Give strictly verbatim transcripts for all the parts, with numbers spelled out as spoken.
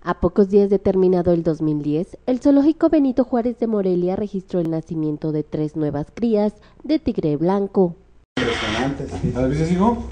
A pocos días de terminado el dos mil diez, el Zoológico Benito Juárez de Morelia registró el nacimiento de tres nuevas crías de tigre blanco. Impresionante, sí. ¿Las viste, hijo?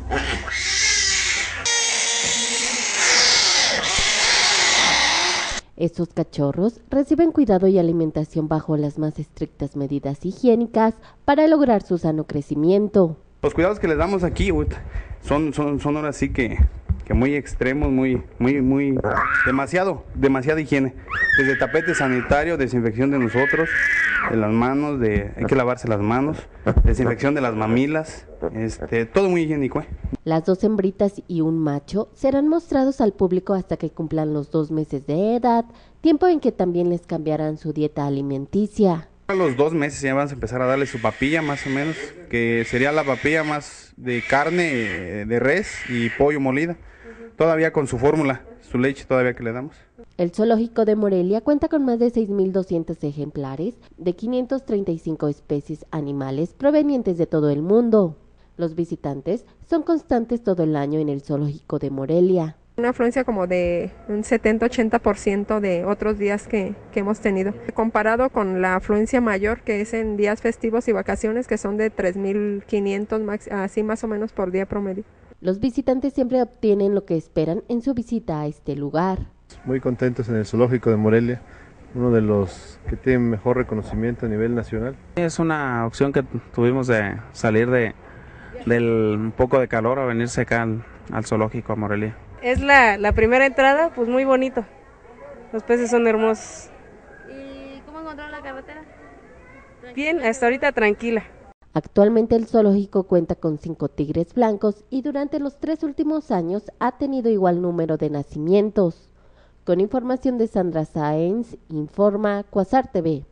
Estos cachorros reciben cuidado y alimentación bajo las más estrictas medidas higiénicas para lograr su sano crecimiento. Los cuidados que les damos aquí son, son, son ahora sí que, que muy extremos, muy, muy, muy, demasiado, demasiada higiene. Desde tapete sanitario, desinfección de nosotros, de las manos, de, hay que lavarse las manos, desinfección de las mamilas, este, todo muy higiénico, ¿eh? Las dos hembritas y un macho serán mostrados al público hasta que cumplan los dos meses de edad, tiempo en que también les cambiarán su dieta alimenticia. A los dos meses ya vamos a empezar a darle su papilla más o menos, que sería la papilla más de carne de res y pollo molida, todavía con su fórmula, su leche todavía que le damos. El Zoológico de Morelia cuenta con más de seis mil doscientos ejemplares de quinientas treinta y cinco especies animales provenientes de todo el mundo. Los visitantes son constantes todo el año en el Zoológico de Morelia. Una afluencia como de un setenta a ochenta por ciento de otros días que, que hemos tenido. Comparado con la afluencia mayor que es en días festivos y vacaciones, que son de tres mil quinientos, así más o menos por día promedio. Los visitantes siempre obtienen lo que esperan en su visita a este lugar. Muy contentos en el Zoológico de Morelia, uno de los que tiene mejor reconocimiento a nivel nacional. Es una opción que tuvimos de salir de del un poco de calor a venirse acá al, al zoológico a Morelia. Es la, la primera entrada, pues muy bonito. Los peces son hermosos. ¿Y cómo encontraron la carretera? Bien, hasta ahorita tranquila. Actualmente el zoológico cuenta con cinco tigres blancos y durante los tres últimos años ha tenido igual número de nacimientos. Con información de Sandra Sáenz, informa Quasar T V.